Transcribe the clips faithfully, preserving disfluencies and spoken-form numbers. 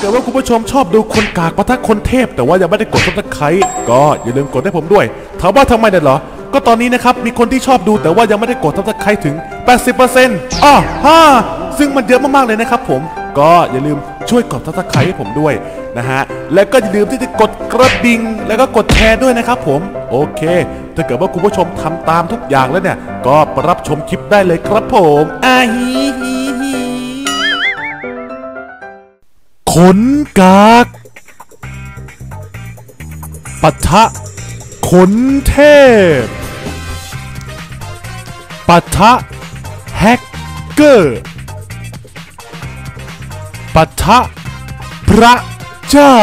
กิดว่าคุณผู้ชมชอบดูคนกากปะทะคนเทพแต่ว่ายังไม่ได้กดซับสไครต์ก็อย่าลืมกดให้ผมด้วยถามว่าทำไมเนี่ยเหรอก็ตอนนี้นะครับมีคนที่ชอบดูแต่ว่ายังไม่ได้กดซับสไครต์ถึง แปดสิบเปอร์เซ็นต์ อ้อฮ่าซึ่งมันเยอะมากๆเลยนะครับผมก็อย่าลืมช่วยกดซับสไครต์ให้ผมด้วยนะฮะและก็อย่าลืมที่จะกดกระดิ่งแล้วก็กดแชร์ด้วยนะครับผมโอเคถ้าเกิดว่าคุณผู้ชมทำตามทุกอย่างแล้วเนี่ยก็รับชมคลิปได้เลยครับผมอาฮีฮีฮีขนกากปะทะขนเทพปะทะแฮกเกอร์ปะทะพระเจ้า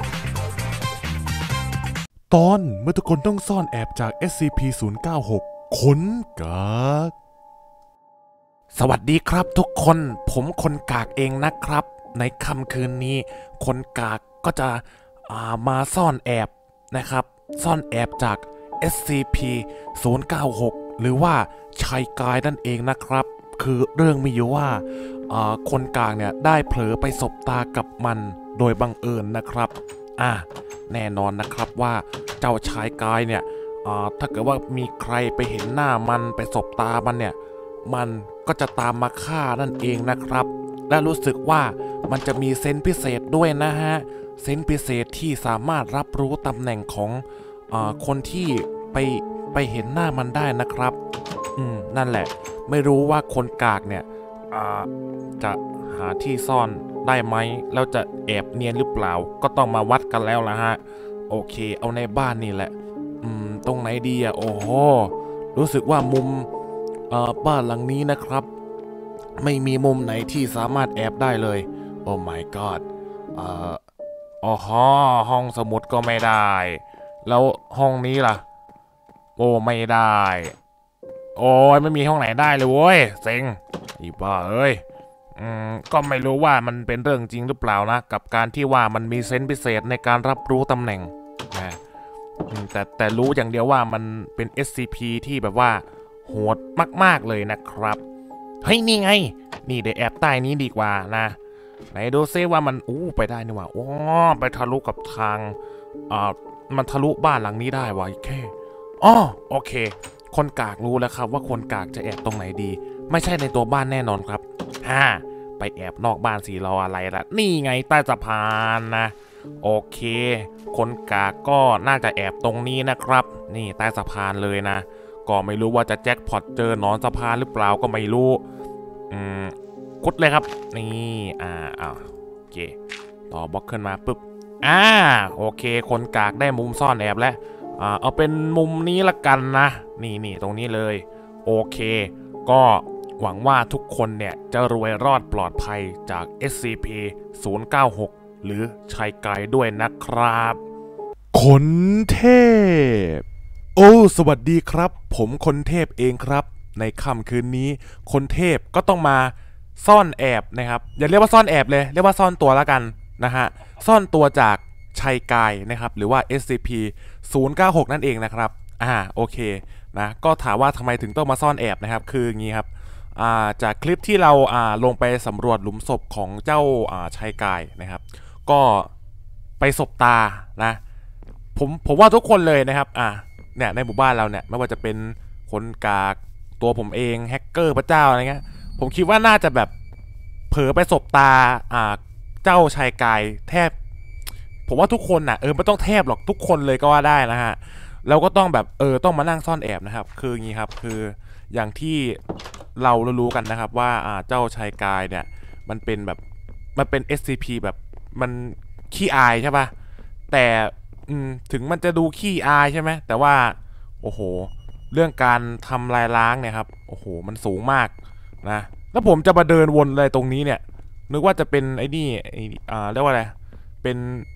ตอนเมื่อทุกคนต้องซ่อนแอบจาก เอส ซี พี ศูนย์ เก้า หก ขนกากสวัสดีครับทุกคนผมคนกากเองนะครับในค่ำคืนนี้คนกากก็จะามาซ่อนแอบนะครับซ่อนแอบจาก เอส ซี พี ศูนย์ เก้า หก หรือว่าชายกายนั่นเองนะครับคือเรื่องมีอยู่ว่าคนกากเนี่ยได้เผลอไปสบตากับมันโดยบังเอิญนะครับอ่ะแน่นอนนะครับว่าเจ้าชายกายเนี่ยถ้าเกิดว่ามีใครไปเห็นหน้ามันไปสบตามันเนี่ยมันก็จะตามมาฆ่านั่นเองนะครับและรู้สึกว่ามันจะมีเซนส์พิเศษด้วยนะฮะเซนส์พิเศษที่สามารถรับรู้ตำแหน่งของอ่าคนที่ไปไปเห็นหน้ามันได้นะครับอืมนั่นแหละไม่รู้ว่าคนกากเนี่ยอ่าจะหาที่ซ่อนได้ไหมแล้วจะแอบเนียนหรือเปล่าก็ต้องมาวัดกันแล้วละฮะโอเคเอาในบ้านนี่แหละอืมตรงไหนดีอ่ะโอ้โหรู้สึกว่ามุมเอ่อบ้านหลังนี้นะครับไม่มีมุมไหนที่สามารถแอบได้เลยโอ้ my god เอ่ออ๋อห้องสมุดก็ไม่ได้แล้วห้องนี้ล่ะโอ้ไม่ได้โอ้ยไม่มีห้องไหนได้เลยเว้ยเซ็งอีบ้าเอ้ยอืมก็ไม่รู้ว่ามันเป็นเรื่องจริงหรือเปล่านะกับการที่ว่ามันมีเซนส์พิเศษในการรับรู้ตำแหน่งนะแต่แต่รู้อย่างเดียวว่ามันเป็น เอส ซี พี ที่แบบว่าโหดมากๆเลยนะครับเฮ้ยนี่ไงนี่เดี๋ยวแอบใต้นี้ดีกว่านะไหนดูซิว่ามันอู้ไปได้นี่ว่าอ๋อไปทะลุกับทางอ่ามันทะลุบ้านหลังนี้ได้วะแค่อ๋อโอเคคนกากรู้แล้วครับว่าคนกากจะแอบตรงไหนดีไม่ใช่ในตัวบ้านแน่นอนครับฮ่าไปแอบนอกบ้านสีรออะไรล่ะนี่ไงใต้สะพานนะโอเคคนกากก็น่าจะแอบตรงนี้นะครับนี่ใต้สะพานเลยนะก็ไม่รู้ว่าจะแจ็คพอตเจอหนอนสะพานหรือเปล่าก็ไม่รู้อืมกดเลยครับนี่อ่าอ่าโอเคต่อบล็อกขึ้นมาปุ๊บอ่าโอเคคนกากได้มุมซ่อนแอบแล้วอ่าเอาเป็นมุมนี้ละกันนะนี่นี่ตรงนี้เลยโอเคก็หวังว่าทุกคนเนี่ยจะรวยรอดปลอดภัยจาก เอส ซี พี ศูนย์ เก้า หก หรือชายกายด้วยนะครับขนเทพโอ้สวัสดีครับผมคนเทพเองครับในค่ำคืนนี้คนเทพก็ต้องมาซ่อนแอบนะครับอย่าเรียกว่าซ่อนแอบเลยเรียกว่าซ่อนตัวแล้วกันนะฮะซ่อนตัวจากชายกายนะครับหรือว่า เอส ซี พี ศูนย์ เก้า หก นั่นเองนะครับอ่าโอเคนะก็ถามว่าทำไมถึงต้องมาซ่อนแอบนะครับคืออย่างนี้ครับอ่าจากคลิปที่เราอ่าลงไปสำรวจหลุมศพของเจ้าอ่าชายกายนะครับก็ไปสบตานะผมผมว่าทุกคนเลยนะครับอ่าเนี่ยในหมู่บ้านเราเนี่ยไม่ว่าจะเป็นคนกากตัวผมเองแฮกเกอร์พระเจ้าอะไรเงี้ยผมคิดว่าน่าจะแบบเผลอไปสบตาอ่าเจ้าชายกายแทบผมว่าทุกคนน่ะเออไม่ต้องแทบหรอกทุกคนเลยก็ว่าได้นะฮะเราก็ต้องแบบเออต้องมานั่งซ่อนแอบนะครับคืออย่างนี้ครับคืออย่างที่เรารู้กันนะครับว่าอ่าเจ้าชายกายเนี่ยมันเป็นแบบมันเป็น เอส ซี พี แบบมันขี้อายใช่ปะแต่ถึงมันจะดูขี้อายใช่ไหมแต่ว่าโอ้โหเรื่องการทำลายล้างเนี่ยครับโอ้โหมันสูงมากนะแล้วผมจะมาเดินวนเลยตรงนี้เนี่ยนึกว่าจะเป็นไอ้นี่อ่าเรียกว่าอะไรเป็น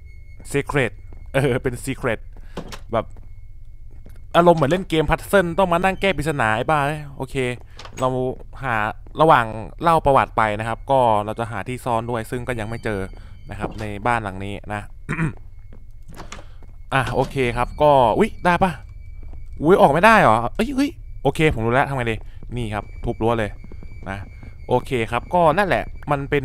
secret เออเป็น secret แบบอารมณ์เหมือนเล่นเกมพัซเซิลต้องมานั่งแก้ปริศนาไอ้บ้าโอเคเราหาระหว่างเล่าประวัติไปนะครับก็เราจะหาที่ซ่อนด้วยซึ่งก็ยังไม่เจอนะครับในบ้านหลังนี้นะ อ่ะโอเคครับก็อุ๊ยได้ปะอุ๊ยออกไม่ได้เหรอเอ้ยเฮ้ยโอเคผมรู้แล้วทำไงดีนี่ครับทุบรั้วเลยนะโอเคครับก็นั่นแหละมันเป็น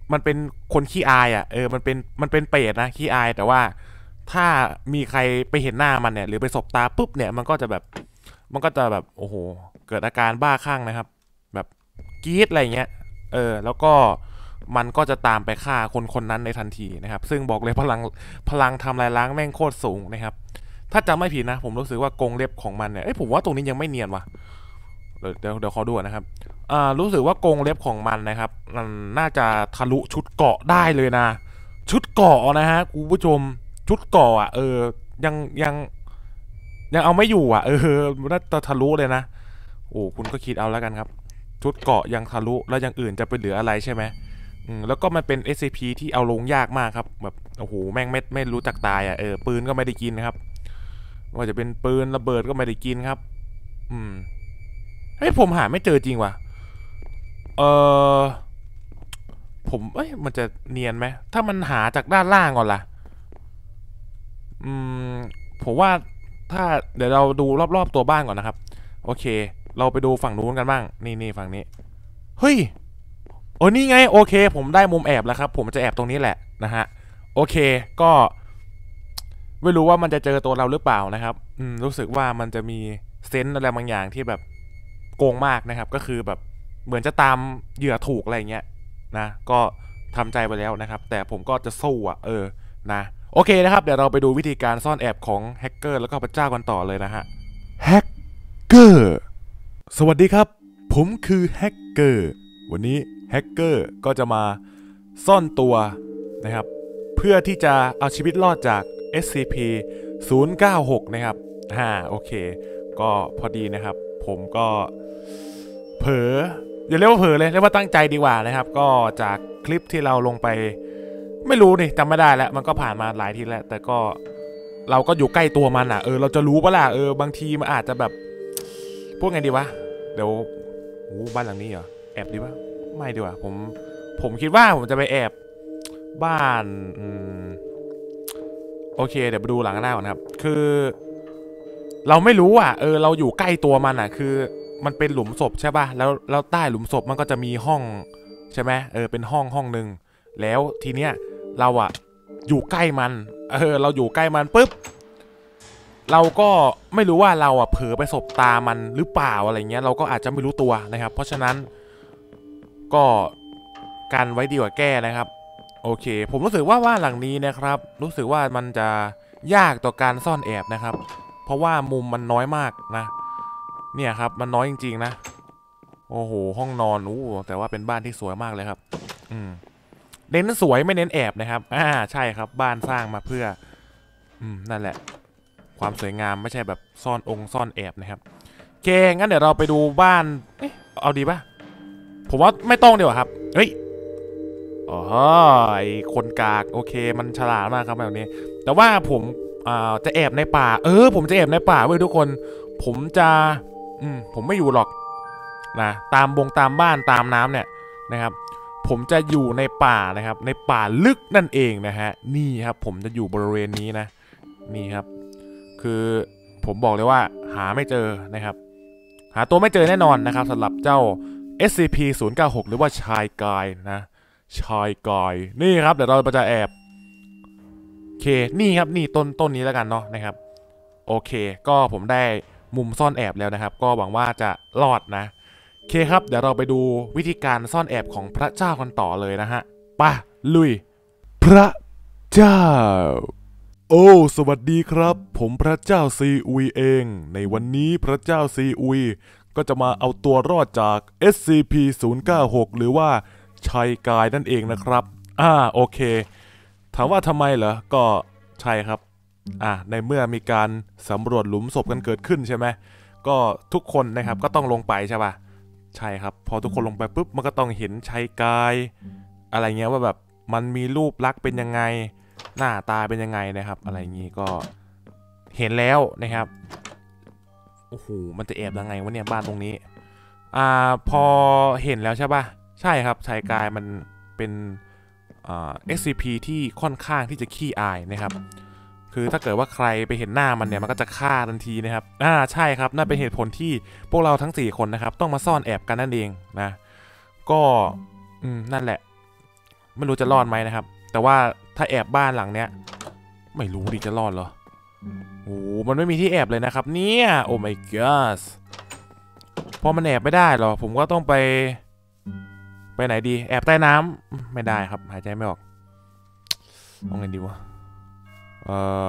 มันเป็นคนขี้อายอ่ะเออมันเป็นมันเป็นเปรตนะขี้อายแต่ว่าถ้ามีใครไปเห็นหน้ามันเนี่ยหรือไปสบตาปุ๊บเนี่ยมันก็จะแบบมันก็จะแบบโอ้โหเกิดอาการบ้าคลั่งนะครับแบบกรี๊ดอะไรเงี้ยเออแล้วก็มันก็จะตามไปฆ่าคนคนนั้นในทันทีนะครับซึ่งบอกเลยพลังพลังทำลายล้างแม่งโคตรสูงนะครับถ้าจำไม่ผิดนะผมรู้สึกว่ากรงเล็บของมันเนี่ยเอ้ยผมว่าตรงนี้ยังไม่เนียนว่ะเดี๋ยวเดี๋ยวเดี๋ยวขอดูนะครับอ่ารู้สึกว่ากรงเล็บของมันนะครับมันน่าจะทะลุชุดเกราะได้เลยนะชุดเกราะนะฮะคุณผู้ชมชุดเกราะอ่ะเออยังยังยังเอาไม่อยู่อ่ะเออน่าจะทะลุเลยนะโอ้คุณก็คิดเอาแล้วกันครับชุดเกราะยังทะลุแล้วยังอื่นจะไปเหลืออะไรใช่ไหมอืมแล้วก็มันเป็น เอส ซี พี ที่เอาลงยากมากครับแบบโอ้โหแม่งไม่ไม่รู้จักตายอ่ะเออปืนก็ไม่ได้กินนะครับว่าจะเป็นปืนระเบิดก็ไม่ได้กินครับอืมเฮ้ยผมหาไม่เจอจริงว่ะเออผมเอ้ยมันจะเนียนไหมถ้ามันหาจากด้านล่างก่อนล่ะอืมผมว่าถ้าเดี๋ยวเราดูรอบๆตัวบ้านก่อนนะครับโอเคเราไปดูฝั่งนู้นกันบ้างนี่นี่ฝั่งนี้เฮ้ยโอ้นี่ไงโอเคผมได้มุมแอบแล้วครับผมจะแอบตรงนี้แหละนะฮะโอเคก็ไม่รู้ว่ามันจะเจอตัวเราหรือเปล่านะครับอืมรู้สึกว่ามันจะมีเซนส์อะไรบางอย่างที่แบบโกงมากนะครับก็คือแบบเหมือนจะตามเหยื่อถูกอะไรเงี้ยนะก็ทำใจไปแล้วนะครับแต่ผมก็จะสู้อ่ะเออนะโอเคนะครับเดี๋ยวเราไปดูวิธีการซ่อนแอบของแฮกเกอร์แล้วก็พระเจ้ากันต่อเลยนะฮะแฮกเกอร์สวัสดีครับผมคือแฮกเกอร์วันนี้แฮกเกอร์ก็จะมาซ่อนตัวนะครับเพื่อที่จะเอาชีวิตรอดจาก เอส ซี พี ศูนย์ เก้า หกนะครับอ่าโอเคก็พอดีนะครับผมก็เผลออย่าเรียกว่าเผลอเลยเรียกว่าตั้งใจดีกว่านะครับก็จากคลิปที่เราลงไปไม่รู้นี่จำไม่ได้แล้วมันก็ผ่านมาหลายทีแล้วแต่ก็เราก็อยู่ใกล้ตัวมันอ่ะเออเราจะรู้ปะล่ะเออบางทีมันอาจจะแบบพวกไงดีวะเดี๋ยวโอ้บ้านหลังนี้เหรอแอบดีปะไม่ดีกว่าผมผมคิดว่าผมจะไปแอบบ้านอืมโอเคเดี๋ยวไปดูหลังหน้าก่อนครับคือเราไม่รู้อ่ะเออเราอยู่ใกล้ตัวมันอ่ะคือมันเป็นหลุมศพใช่ป่ะแล้วแล้วใต้หลุมศพมันก็จะมีห้องใช่ไหมเออเป็นห้องห้องหนึ่งแล้วทีเนี้ยเราอ่ะอยู่ใกล้มันเออเราอยู่ใกล้มันปุ๊บเราก็ไม่รู้ว่าเราอ่ะเผลอไปสบตามันหรือเปล่าอะไรเงี้ยเราก็อาจจะไม่รู้ตัวนะครับเพราะฉะนั้นก็กันไว้ดีกว่าแก้นะครับโอเคผมรู้สึกว่าบ้านหลังนี้นะครับรู้สึกว่ามันจะยากต่อการซ่อนแอบนะครับเพราะว่ามุมมันน้อยมากนะเนี่ยครับมันน้อยจริงๆนะโอ้โหห้องนอนอู้แต่ว่าเป็นบ้านที่สวยมากเลยครับอืมเน้นสวยไม่เน้นแอบนะครับอ่าใช่ครับบ้านสร้างมาเพื่ออืมนั่นแหละความสวยงามไม่ใช่แบบซ่อนองค์ซ่อนแอบนะครับโอเคงั้นเดี๋ยวเราไปดูบ้านเอ๊ะเอาดีป่ะผมว่าไม่ต้องดีกว่าครับเฮ้ยอ๋อไอคนกากโอเคมันฉลาดมากครับแบบนี้แต่ว่าผมอ่าจะแอบในป่าเออผมจะแอบในป่าเว้ยทุกคนผมจะอืมผมไม่อยู่หรอกนะตามบงตามบ้านตามน้ำเนี่ยนะครับผมจะอยู่ในป่านะครับในป่าลึกนั่นเองนะฮะนี่ครับผมจะอยู่บริเวณนี้นะนี่ครับคือผมบอกเลยว่าหาไม่เจอนะครับหาตัวไม่เจอแน่นอนนะครับสำหรับเจ้า เอส ซี พี ศูนย์ เก้า หก หรือว่าชายกายนะชายกายนี่ครับเดี๋ยวเราจะแอบโอเคนี่ครับนี่ต้นต้นนี้แล้วกันเนาะนะครับโอเคก็ผมได้มุมซ่อนแอบแล้วนะครับก็หวังว่าจะรอดนะโอเคครับเดี๋ยวเราไปดูวิธีการซ่อนแอบของพระเจ้ากันต่อเลยนะฮะป่ะลุยพระเจ้าโอ้สวัสดีครับผมพระเจ้าซีอุยเองในวันนี้พระเจ้าซีอุยก็จะมาเอาตัวรอดจาก เอส ซี พี ศูนย์ เก้า หก หรือว่าชัยกายนั่นเองนะครับอ่าโอเคถามว่าทำไมเหรอก็ใช่ครับอ่าในเมื่อมีการสำรวจหลุมศพกันเกิดขึ้นใช่ไหมก็ทุกคนนะครับก็ต้องลงไปใช่ป่ะใช่ครับพอทุกคนลงไปปุ๊บมันก็ต้องเห็นชัยกายอะไรเงี้ยว่าแบบมันมีรูปลักษณ์เป็นยังไงหน้าตาเป็นยังไงนะครับอะไรอย่างงี้ก็เห็นแล้วนะครับโอ้โหมันจะแอบยังไงวะเนี่ยบ้านตรงนี้อ่าพอเห็นแล้วใช่ป่ะใช่ครับชายกายมันเป็นอ่า เอส ซี พี ที่ค่อนข้างที่จะขี้อายนะครับคือถ้าเกิดว่าใครไปเห็นหน้ามันเนี่ยมันก็จะฆ่าทันทีนะครับอ่าใช่ครับนั่นเป็นเหตุผลที่พวกเราทั้งสี่คนนะครับต้องมาซ่อนแอบกันนั่นเองนะก็อืมนั่นแหละไม่รู้จะรอดไหมนะครับแต่ว่าถ้าแอบบ้านหลังเนี้ยไม่รู้ดิจะรอดเหรอโอ้มันไม่มีที่แอบเลยนะครับเนี่ยโอ้ my god พอมันแอบไม่ได้หรอผมก็ต้องไปไปไหนดีแอบใต้น้ำไม่ได้ครับหายใจไม่ออกเอาไงดีวะเออ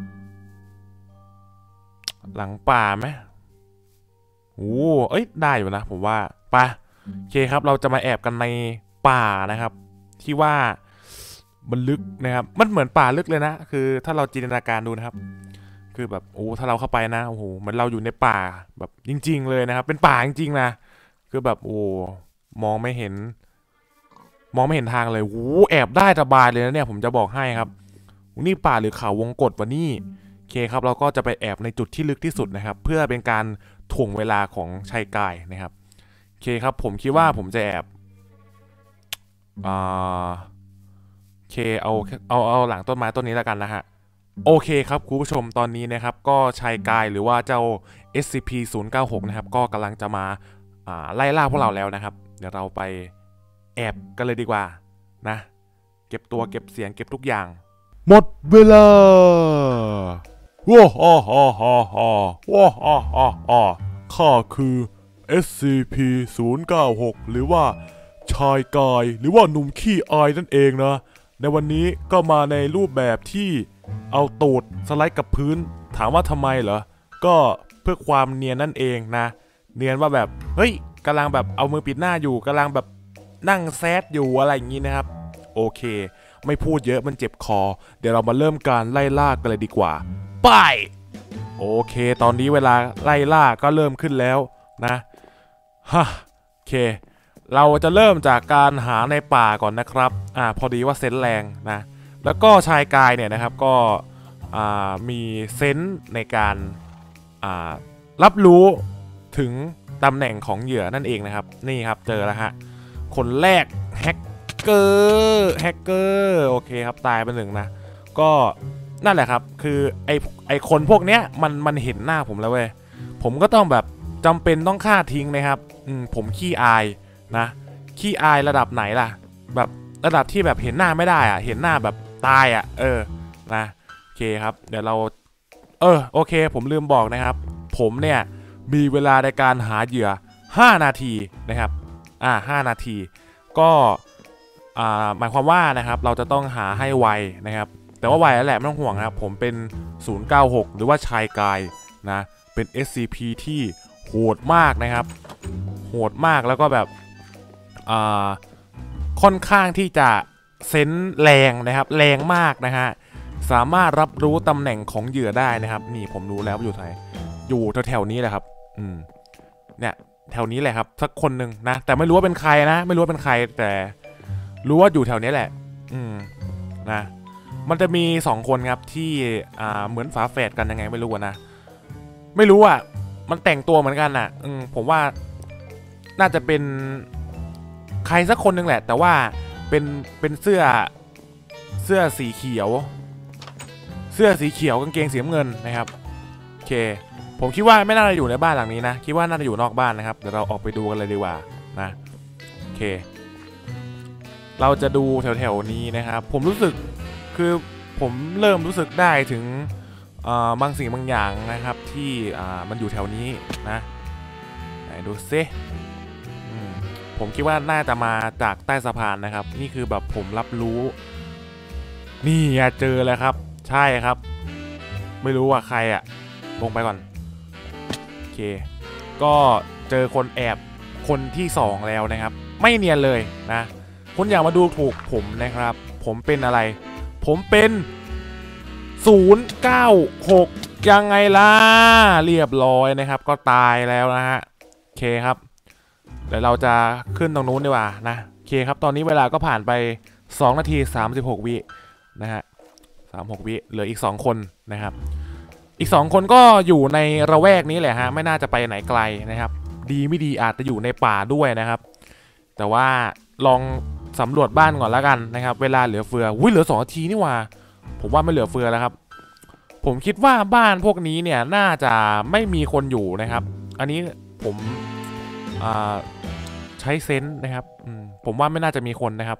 หลังป่าไหมโอ้เอ้ยได้อยู่นะผมว่าป่ะโอเคครับเราจะมาแอบกันในป่านะครับที่ว่ามันลึกนะครับมันเหมือนป่าลึกเลยนะคือถ้าเราจินตนาการดูนะครับคือแบบโอ้ถ้าเราเข้าไปนะโอ้โหเหมือนเราอยู่ในป่าแบบจริงๆเลยนะครับเป็นป่าจริงๆนะคือแบบโอ้มองไม่เห็นมองไม่เห็นทางเลยโอ้แอบได้สบายเลยนะเนี่ยผมจะบอกให้ครับนี่ป่าหรือเขาวงกตวะนี่โอเคครับเราก็จะไปแอบในจุดที่ลึกที่สุดนะครับเพื่อเป็นการถ่วงเวลาของชายกายนะครับโอเคครับผมคิดว่าผมจะแอบอ่าโอเคเอาเอาเอาหลังต้นไม้ต้นนี้แล้วกันนะฮะโอเคครับคุณผู้ชมตอนนี้นะครับก็ชายกายหรือว่าเจ้า เอส ซี พี ศูนย์ เก้าหก นะครับก็กำลังจะมาไล่ล่าพวกเราแล้วนะครับเดี๋ยวเราไปแอบกันเลยดีกว่านะเก็บตัวเก็บเสียงเก็บทุกอย่างหมดเวลาว้าฮ่าฮ่าฮ่าฮ่าว้าฮ่าฮ่าฮ่าข้าคือ เอส ซี พี ศูนย์ เก้าหก หรือว่าชายกายหรือว่าหนุ่มขี้อายนั่นเองนะในวันนี้ก็มาในรูปแบบที่เอาตูดสไลด์กับพื้นถามว่าทำไมเหรอก็เพื่อความเนียนนั่นเองนะเนียนว่าแบบเฮ้ยกำลังแบบเอามือปิดหน้าอยู่กำลังแบบนั่งแซดอยู่อะไรอย่างนี้นะครับโอเคไม่พูดเยอะมันเจ็บคอเดี๋ยวเรามาเริ่มการไล่ล่ากันเลยดีกว่าไปโอเคตอนนี้เวลาไล่ล่าก็เริ่มขึ้นแล้วนะฮะโอเคเราจะเริ่มจากการหาในป่าก่อนนะครับอ่าพอดีว่าเซนส์แรงนะแล้วก็ชายกายเนี่ยนะครับก็อ่ามีเซนส์ในการอ่ารับรู้ถึงตำแหน่งของเหยื่อนั่นเองนะครับนี่ครับเจอแล้วฮะคนแรกแฮกเกอร์แฮกเกอร์โอเคครับตายไปหนึ่งนะก็นั่นแหละครับคือไอไอคนพวกเนี้ยมันมันเห็นหน้าผมแล้วเว้ยผมก็ต้องแบบจำเป็นต้องฆ่าทิ้งนะครับอืมผมขี้อายนะขี้อายระดับไหนล่ะแบบระดับที่แบบเห็นหน้าไม่ได้อะเห็นหน้าแบบตายอะเออนะโอเคครับเดี๋ยวเราเออโอเคผมลืมบอกนะครับผมเนี่ยมีเวลาในการหาเหยื่อห้านาทีนะครับอ่าห้านาทีก็อ่าหมายความว่านะครับเราจะต้องหาให้ไวนะครับแต่ว่าไวแล้วแหละไม่ต้องห่วงนะครับผมเป็นศูนย์ เก้า หกหรือว่าชายกายนะเป็น เอส ซี พี ที่โหดมากนะครับโหดมากแล้วก็แบบอ่าค่อนข้างที่จะเซนส์แรงนะครับแรงมากนะฮะสามารถรับรู้ตำแหน่งของเหยื่อได้นะครับนี่ผมรู้แล้วอยู่ไหนอยู่แถวๆนี้แหละครับอืมเนี่ยแถวนี้แหละครับสักคนหนึ่งนะแต่ไม่รู้ว่าเป็นใครนะไม่รู้ว่าเป็นใครแต่รู้ว่าอยู่แถวนี้แหละอืมนะมันจะมีสองคนครับที่อ่าเหมือนฝาแฝดกันยังไงไม่รู้นะไม่รู้อ่ะมันแต่งตัวเหมือนกันอ่ะอืมผมว่าน่าจะเป็นใครสักคนหนึ่งแหละแต่ว่าเป็นเป็นเสื้อเสื้อสีเขียวเสื้อสีเขียวกางเกงสีน้ำเงินนะครับโอเคผมคิดว่าไม่น่าจะอยู่ในบ้านหลังนี้นะคิดว่าน่าจะอยู่นอกบ้านนะครับเดี๋ยวเราออกไปดูกันเลยดีกว่านะโอเคเราจะดูแถวๆนี้นะครับผมรู้สึกคือผมเริ่มรู้สึกได้ถึงบางสิ่งบางอย่างนะครับที่มันอยู่แถวนี้นะไหนดูซิผมคิดว่าน่าจะมาจากใต้สะพานนะครับนี่คือแบบผมรับรู้นี่เจอแล้วครับใช่ครับไม่รู้ว่าใครอะลงไปก่อนโอเคก็เจอคนแอบคนที่สองแล้วนะครับไม่เนียนเลยนะคุณอยากมาดูถูกผมนะครับผมเป็นอะไรผมเป็นศูนย์ เก้า หกยังไงล่ะเรียบร้อยนะครับก็ตายแล้วนะฮะโอเคครับเดี๋ยวเราจะขึ้นตรงนู้นดีกว่านะโอเคครับตอนนี้เวลาก็ผ่านไปสองนาทีสามสิบหกวินะฮะสามสิบหกวิเหลืออีกสองคนนะครับอีกสองคนก็อยู่ในระแวกนี้แหละฮะไม่น่าจะไปไหนไกลนะครับดีไม่ดีอาจจะอยู่ในป่าด้วยนะครับแต่ว่าลองสำรวจบ้านก่อนแล้วกันนะครับเวลาเหลือเฟืออุ้ยเหลือสองนาทีนี่ว่าผมว่าไม่เหลือเฟือแล้วครับผมคิดว่าบ้านพวกนี้เนี่ยน่าจะไม่มีคนอยู่นะครับอันนี้ผมใช้เซนส์นะครับผมว่าไม่น่าจะมีคนนะครับ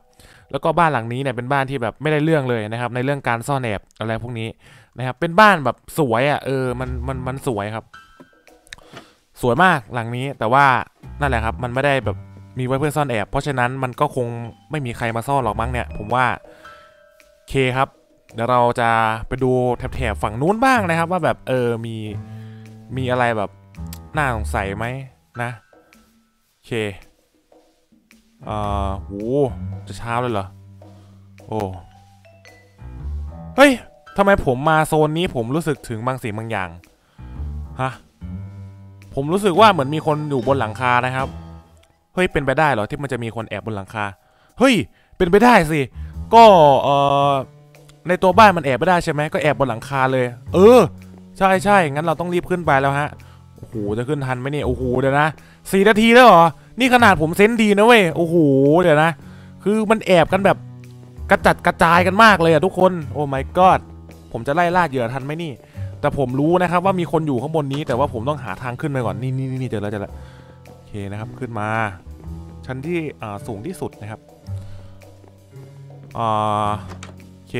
แล้วก็บ้านหลังนี้เนี่ยเป็นบ้านที่แบบไม่ได้เรื่องเลยนะครับในเรื่องการซ่อนแอบอะไรพวกนี้นะครับเป็นบ้านแบบสวยอ่ะเออมันมันมันสวยครับสวยมากหลังนี้แต่ว่านั่นแหละครับมันไม่ได้แบบมีไว้เพื่อซ่อนแอบเพราะฉะนั้นมันก็คงไม่มีใครมาซ่อนหรอกมั้งเนี่ยผมว่าเคครับเดี๋ยวเราจะไปดูแถบๆฝั่งนู้นบ้างนะครับว่าแบบเออมีมีอะไรแบบน่าสงสัยไหมนะโอเคเอ่อโหจะเช้าเลยเหรอโอ้เฮ้ยทำไมผมมาโซนนี้ผมรู้สึกถึงบางสิ่งบางอย่างฮะผมรู้สึกว่าเหมือนมีคนอยู่บนหลังคานะครับเฮ้ยเป็นไปได้เหรอที่มันจะมีคนแอบบนหลังคาเฮ้ยเป็นไปได้สิก็เอ่อในตัวบ้านมันแอบไม่ได้ใช่ไหมก็แอบบนหลังคาเลยเออใช่ใช่งั้นเราต้องรีบขึ้นไปแล้วฮะโอ้โหจะขึ้นทันไหมเนี่ยโอ้โหเดี๋ยวนะสี่นาทีแล้วเหรอนี่ขนาดผมเซนส์ดีนะเว้ยโอ้โหเดี๋ยวนะคือมันแอบกันแบบกระจัดกระจายกันมากเลยอะทุกคนโอ้ my god ผมจะไล่ล่าเหยื่อทันไหมนี่แต่ผมรู้นะครับว่ามีคนอยู่ข้างบนนี้แต่ว่าผมต้องหาทางขึ้นไปก่อนนี่นี่นี่เจอแล้วเจอแล้วโอเคนะครับขึ้นมาชั้นที่อ่าสูงที่สุดนะครับอ่าโอเค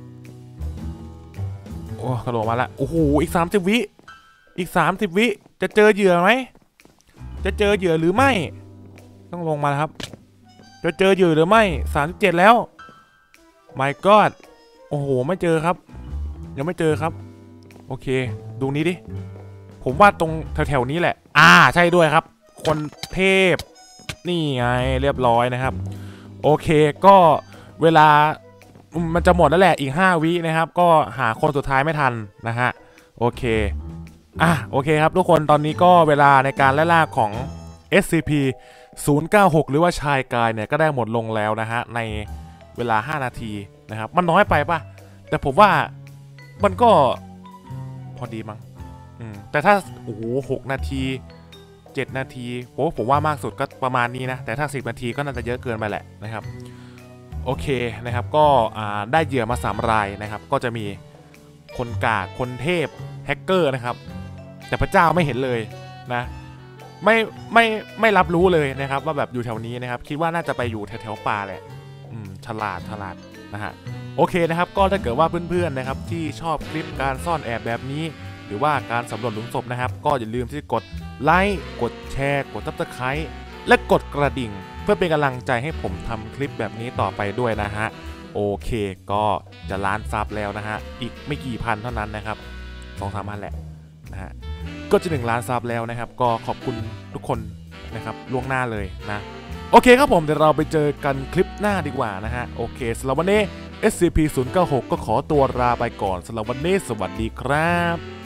โอ้กระโดดมาแล้วโอ้โหอีกสามสิบวิอีกสามสิบวิจะเจอเหยื่อไหมจะเจอเหยื่อหรือไม่ต้องลงมาครับจะเจอเหยื่อหรือไม่สามสิบเจ็ดแล้ว my god โอ้โหไม่เจอครับยังไม่เจอครับโอเคดูนี้ดิผมว่าตรงแถวๆนี้แหละอ่าใช่ด้วยครับคนเทพนี่ไงเรียบร้อยนะครับโอเคก็เวลามันจะหมดแล้วแหละอีกห้าวินะครับก็หาคนสุดท้ายไม่ทันนะฮะโอเคอ่ะโอเคครับทุกคนตอนนี้ก็เวลาในการไล่ล่าของ เอส ซี พี ศูนย์ เก้า หก หรือว่าชายกายเนี่ยก็ได้หมดลงแล้วนะฮะในเวลาห้านาทีนะครับมันน้อยไปป่ะแต่ผมว่ามันก็พอดีมั้งอืมแต่ถ้าโอ้โหหกนาทีเจ็ดนาทีโอ้ผมว่ามากสุดก็ประมาณนี้นะแต่ถ้าสิบนาทีก็น่าจะเยอะเกินไปแหละนะครับโอเคนะครับก็ได้เหยื่อมาสามรายนะครับก็จะมีคนกากคนเทพแฮกเกอร์นะครับแต่พระเจ้าไม่เห็นเลยนะไม่ไม่ไม่รับรู้เลยนะครับว่าแบบอยู่แถวนี้นะครับคิดว่าน่าจะไปอยู่แถวๆป่าแหละอืมฉลาดฉลาดนะฮะโอเคนะครับก็ถ้าเกิดว่าเพื่อนๆนะครับที่ชอบคลิปการซ่อนแอบแบบนี้หรือว่าการสำรวจหลุมศพนะครับก็อย่าลืมที่กดไลค์กดแชร์กดซับสไครต์และกดกระดิ่งเพื่อเป็นกำลังใจให้ผมทำคลิปแบบนี้ต่อไปด้วยนะฮะโอเคก็จะล้านซับแล้วนะฮะอีกไม่กี่พันเท่านั้นนะครับสองสามพันแหละนะฮะก็จะหนึ่งล้านซับแล้วนะครับก็ขอบคุณทุกคนนะครับล่วงหน้าเลยนะโอเคครับผมเดี๋ยวเราไปเจอกันคลิปหน้าดีกว่านะฮะโอเคสำหรับวันนี้ เอส ซี พี ศูนย์ เก้า หก ก็ขอตัวลาไปก่อนสำหรับวันนี้สวัสดีครับ